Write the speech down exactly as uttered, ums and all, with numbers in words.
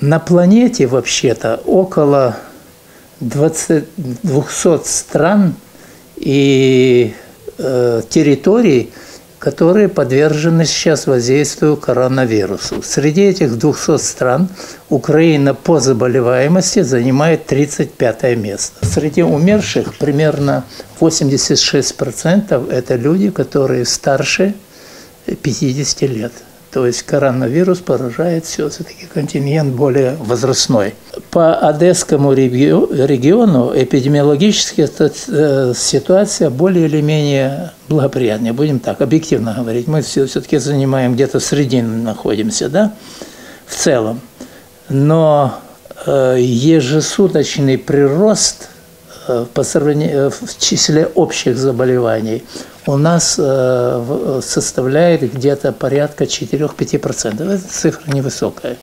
На планете вообще-то около двухсот стран и э, территорий, которые подвержены сейчас воздействию коронавируса. Среди этих двухсот стран Украина по заболеваемости занимает тридцать пятое место. Среди умерших примерно восемьдесят шесть процентов это люди, которые старше пятидесяти лет. То есть коронавирус поражает все-таки контингент более возрастной. По Одесскому региону эпидемиологически ситуация более или менее благоприятная. Будем так объективно говорить. Мы все-таки занимаем где-то в середине находимся, да, в целом. Но ежесуточный прирост по сравнению в числе общих заболеваний у нас составляет где-то порядка четырёх-пяти процентов. Эта цифра невысокая.